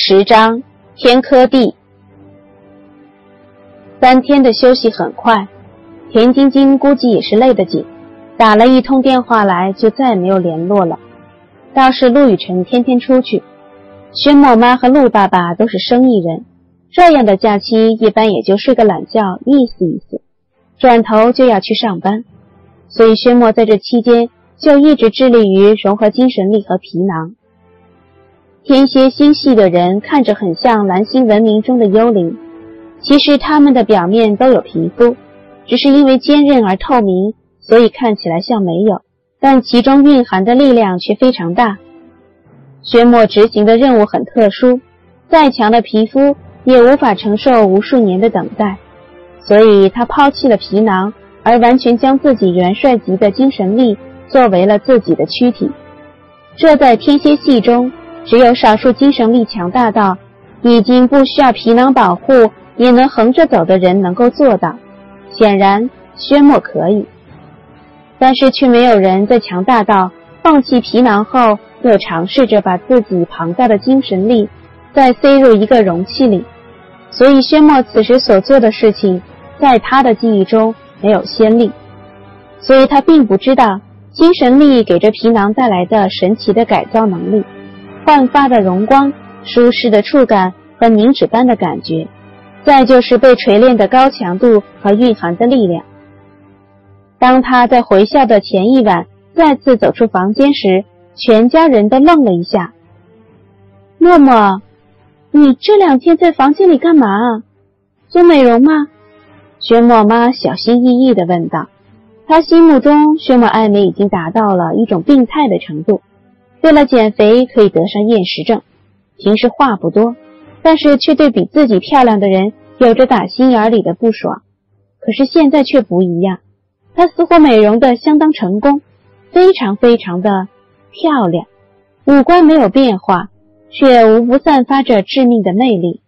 10章天磕地。3天的休息很快，田晶晶估计也是累得紧，打了一通电话来就再也没有联络了。倒是陆雨辰天天出去，薛默妈和陆爸爸都是生意人，这样的假期一般也就睡个懒觉意思意思，转头就要去上班，所以薛默在这期间就一直致力于融合精神力和皮囊。天蝎星系的人看着很像蓝星文明中的幽灵，其实他们的表面都有皮肤，只是因为坚韧而透明，所以看起来像没有，但其中蕴含的力量却非常大。薛默执行的任务很特殊，再强的皮肤也无法承受无数年的等待，所以他抛弃了皮囊，而完全将自己元帅级的精神力作为了自己的躯体。这在天蝎系中只有少数精神力强大到已经不需要皮囊保护也能横着走的人能够做到，显然薛默可以，但是却没有人在强大到放弃皮囊后又尝试着把自己庞大的精神力再塞入一个容器里，所以薛默此时所做的事情在他的记忆中没有先例，所以他并不知道精神力给这皮囊带来的神奇的改造能力，焕发的荣光，舒适的触感和凝脂般的感觉，再就是被锤炼的高强度和蕴含的力量。当他在回校的前一晚再次走出房间时，全家人都愣了一下。默默，你这2天在房间里干嘛啊？做美容吗？薛默妈小心翼翼地问道。她心目中薛默爱美已经达到了一种病态的程度，为了减肥可以得上厌食症，平时话不多，但是却对比自己漂亮的人有着打心眼里的不爽。可是现在却不一样，她似乎美容的相当成功，非常非常的漂亮，五官没有变化，却无不散发着致命的魅力。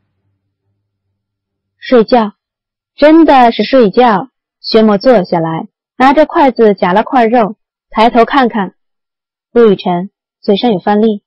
睡觉，真的是睡觉。薛默坐下来，拿着筷子夹了块肉，抬头看看陆雨辰，嘴上有饭粒。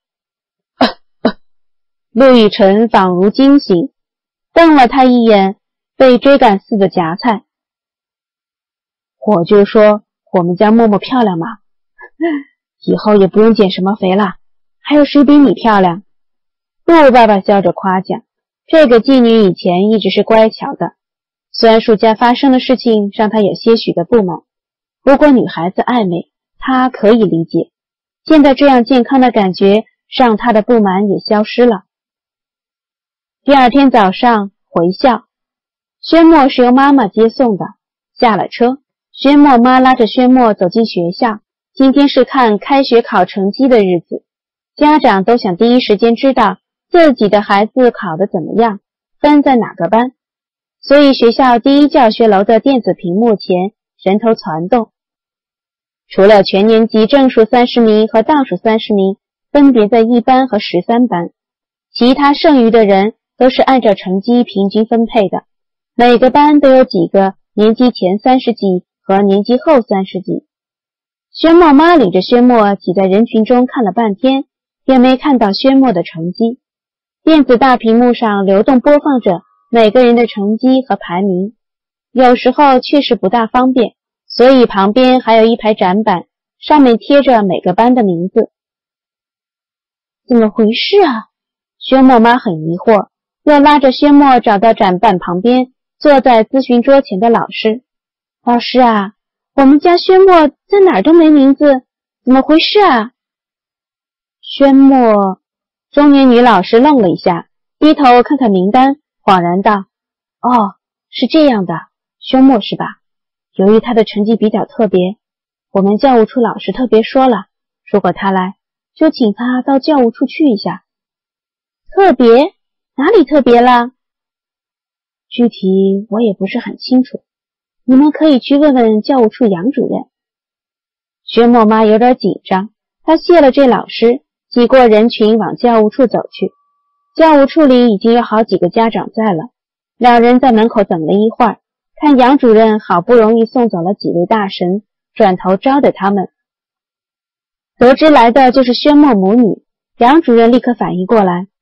陆雨辰仿如惊醒，瞪了他一眼，被追赶似的夹菜。我就说我们家默默漂亮嘛，以后也不用减什么肥了，还有谁比你漂亮？陆爸爸笑着夸奖，这个妓女以前一直是乖巧的，虽然树家发生的事情让她有些许的不满，不过女孩子爱美，她可以理解，现在这样健康的感觉让她的不满也消失了。第2天早上回校，薛默是由妈妈接送的，下了车，薛默妈拉着薛默走进学校。今天是看开学考成绩的日子，家长都想第一时间知道自己的孩子考得怎么样，分在哪个班，所以学校第一教学楼的电子屏幕前人头攒动。除了全年级正数30名和倒数30名分别在1班和13班，其他剩余的人都是按照成绩平均分配的，每个班都有几个年级前30几和年级后30几。薛默妈领着薛默挤在人群中看了半天，也没看到薛默的成绩。电子大屏幕上流动播放着每个人的成绩和排名，有时候确实不大方便，所以旁边还有一排展板，上面贴着每个班的名字。怎么回事啊？薛默妈很疑惑，又拉着薛默找到展板旁边坐在咨询桌前的老师。老师啊，我们家薛默在哪儿都没名字，怎么回事啊？薛默，中年女老师愣了一下，低头看看名单，恍然道：哦，是这样的，薛默是吧？由于他的成绩比较特别，我们教务处老师特别说了，如果他来，就请他到教务处去一下。特别？哪里特别了？具体我也不是很清楚，你们可以去问问教务处杨主任。薛默妈有点紧张，她谢了这老师，挤过人群往教务处走去。教务处里已经有好几个家长在了，两人在门口等了一会儿，看杨主任好不容易送走了几位大神，转头招待他们。得知来的就是薛默母女，杨主任立刻反应过来，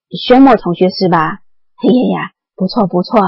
宣墨同学是吧？哎呀，不错不错。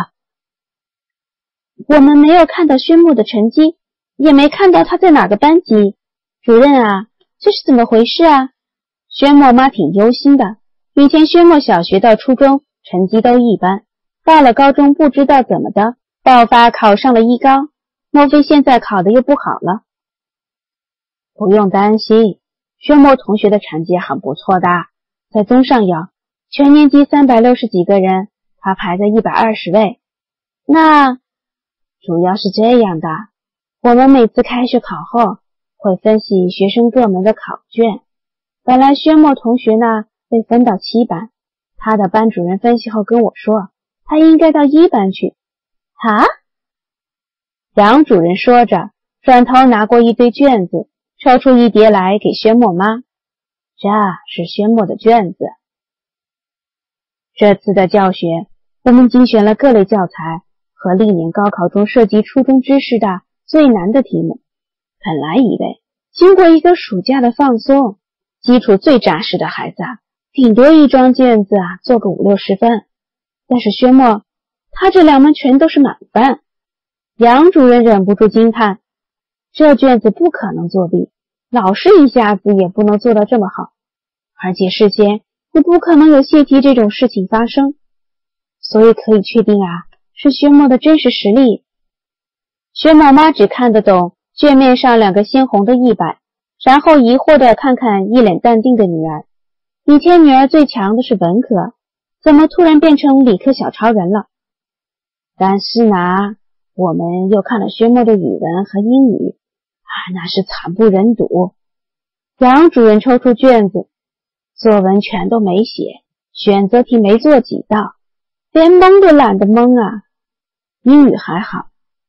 我们没有看到宣墨的成绩，也没看到他在哪个班级。主任啊，这是怎么回事啊？宣墨妈挺忧心的。以前宣墨小学到初中成绩都一般，到了高中不知道怎么的爆发考上了一高，莫非现在考得又不好了？不用担心，宣墨同学的成绩很不错的，在综上有全年级360几个人，他排在120位。那主要是这样的，我们每次开学考后会分析学生各门的考卷。本来宣墨同学呢被分到7班，他的班主任分析后跟我说，他应该到1班去。啊？杨主任说着，转头拿过一堆卷子，抽出一叠来给宣墨妈。这是宣墨的卷子。这次的教学，我们精选了各类教材和历年高考中涉及初中知识的最难的题目。本来以为经过一个暑假的放松，基础最扎实的孩子顶多一张卷子做个5、60分。但是宣墨，他这2门全都是满分。杨主任忍不住惊叹，这卷子不可能作弊，老师一下子也不能做到这么好，而且事先也不可能有泄题这种事情发生，所以可以确定是宣墨的真实实力。宣墨妈只看得懂卷面上2个鲜红的100，然后疑惑地看看一脸淡定的女儿。以前女儿最强的是文科，怎么突然变成理科小超人了？但是呢，我们又看了宣墨的语文和英语，那是惨不忍睹。杨主任抽出卷子，作文全都没写，选择题没做几道，连蒙都懒得蒙啊。英语还好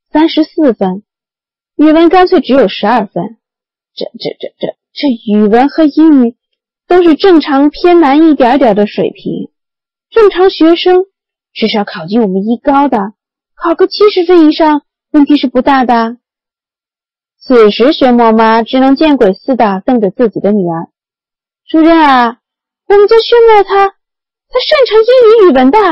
，34分，语文干脆只有12分。这语文和英语都是正常偏难一点点的水平，正常学生至少考进我们一高的，考个70分以上问题是不大的。此时宣墨妈只能见鬼似的瞪着自己的女儿。主任啊，我们家宣墨他擅长英语语文的。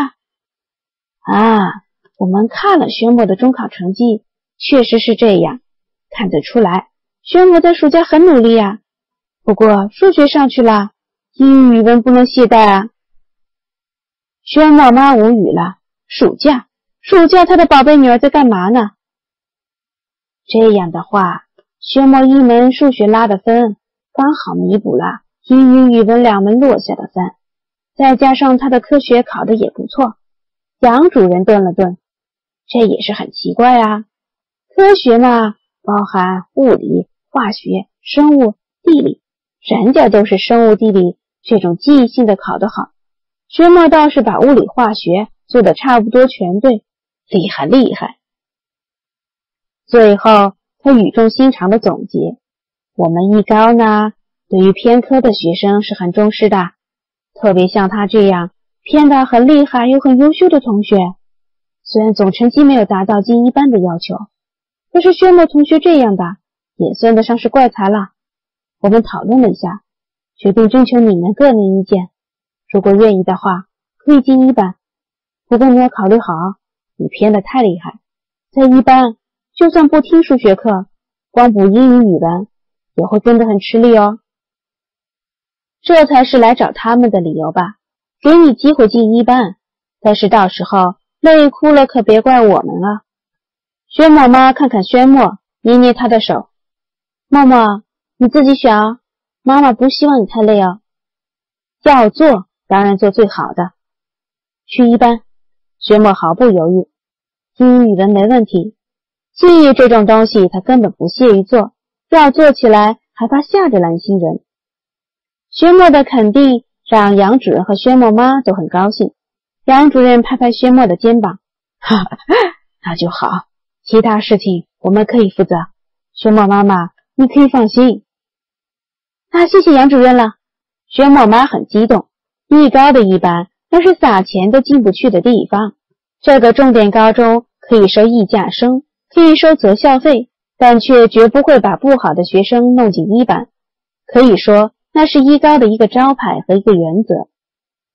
我们看了宣墨的中考成绩，确实是这样，看得出来宣墨在暑假很努力啊。不过数学上去了，英语语文不能懈怠。宣墨妈无语了，暑假她的宝贝女儿在干嘛呢？这样的话，宣墨1门数学拉的分刚好弥补了英语语文2门落下的分，再加上她的科学考得也不错。杨主任顿了顿，这也是很奇怪啊。科学嘛，包含物理、化学、生物、地理，人家都是生物地理这种记忆性的考得好，宣墨倒是把物理化学做得差不多全对，厉害厉害。最后他语重心长地总结，我们一高呢，对于偏科的学生是很重视的，特别像他这样偏得很厉害又很优秀的同学，虽然总成绩没有达到进1班的要求，但是宣墨同学这样的也算得上是怪才了。我们讨论了一下，决定征求你们个人意见，如果愿意的话可以进1班，不过你要考虑好，你偏得太厉害，在1班就算不听数学课，光补英语语文也会跟得很吃力哦。这才是来找他们的理由吧，给你机会进1班，但是到时候累哭了可别怪我们了。宣墨妈看看宣墨，捏捏他的手，默默你自己选哦，妈妈不希望你太累哦。要做当然做最好的。去1班，宣墨毫不犹豫，英语语文没问题，记忆这种东西他根本不屑于做，要做起来还怕吓着蓝心人。宣墨的肯定让杨主任和宣墨妈都很高兴。杨主任拍拍宣墨的肩膀，哈哈，那就好，其他事情我们可以负责，宣墨妈妈你可以放心。谢谢杨主任了。宣墨妈很激动，一高的1班那是撒钱都进不去的地方，这个重点高中可以收溢价生，可以收择校费，但却绝不会把不好的学生弄进1班，可以说那是一高的一个招牌和一个原则。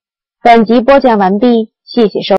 本集播讲完毕，谢谢收听。